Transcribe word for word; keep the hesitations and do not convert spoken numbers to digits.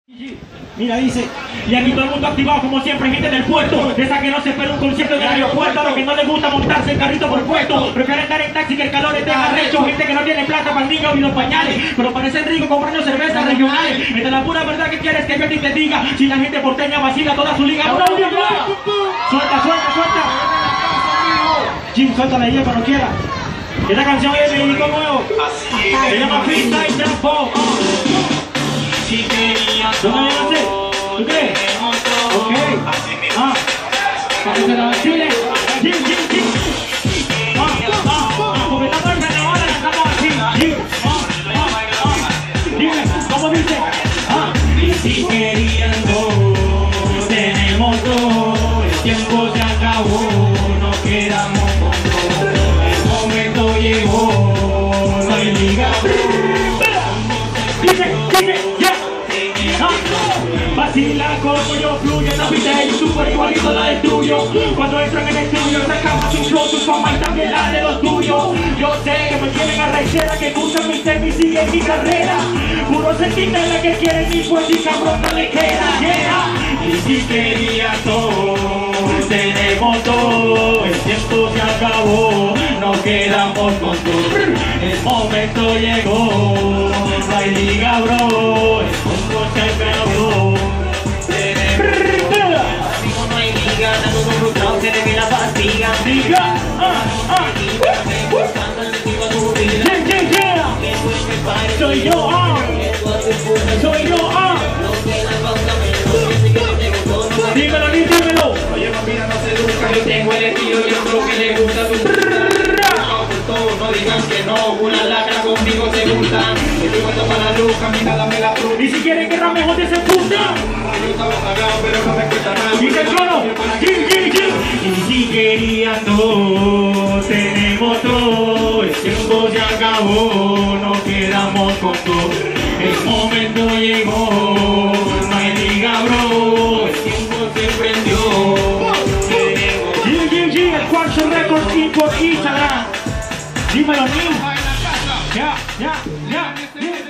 Mira, dice, y aquí todo el mundo activado como siempre, gente del puerto, de esa que no se espera un concierto en el aeropuerto, a los que no les gusta montarse en carrito por puesto, prefieren estar en taxi que el calor esté arrecho, gente que no tiene plata para el niño y los pañales, pero parecen ricos comprando cervezas regionales. Esta es la pura verdad que quieres que yo a ti te diga, si la gente porteña vacila toda su liga. ¡Una audio! Suelta, suelta, suelta. Jim, suelta la idea cuando quiera. Esta canción es de México Nuevo, se llama Freestyle Trampo. ¿Dónde viene a hacer? ¿Tú crees? Ok. Ah. Para que se la vacile. Jim, Jim, Jim. Ah, ah, ah. Porque estamos en carnaval, la cantamos así. Jim. Ah, ah, ah. Dime, ¿cómo dice? Ah. Y si querían dos, tenemos dos. El tiempo se acabó, no quedamos con dos. El momento llegó, no hay liga. Dice, dice, ya. Vacila como yo fluye, la vida de super igualito la destruyo. Cuando entran en el estudio sacamos su flow, su fama y también la de los tuyos. Yo sé que me tienen arrechera, que escuchan mis temas y siguen mi carrera. Puro sentinela que quieren mi fuerza y cabrón no le queda. Yeah. Y si quería todo, tenemos todo. El tiempo se acabó, nos quedamos con todo. El momento llegó, no hay liga bro. El mundo se acabó. No hay liga, dando un frustrado, se le ve la pastilla. Liga, ah, ah. Yeah, yeah, yeah. Soy yo, ah. Soy yo, ah. Dímelo, dímelo. Oye, mira, no se busca, yo tengo el estilo, yo creo que le gusta tu. No digan que no, una lacra conmigo se gustan. Estoy puesto para la luz, camina, dame la cruz. Y si quieren que Rame Jote se funda, yo estaba pagado, pero no me cuesta nada. dice el trono, Jim, Jim, Jim. Y si querían todo, tenemos todo. El tiempo se acabó, nos quedamos con todo. El momento llegó, no hay liga bro. El tiempo se prendió. Jim, Jim, Jim, el Quantum Records y por Instagram. Dímelo, Nin. Ya, ya, ya.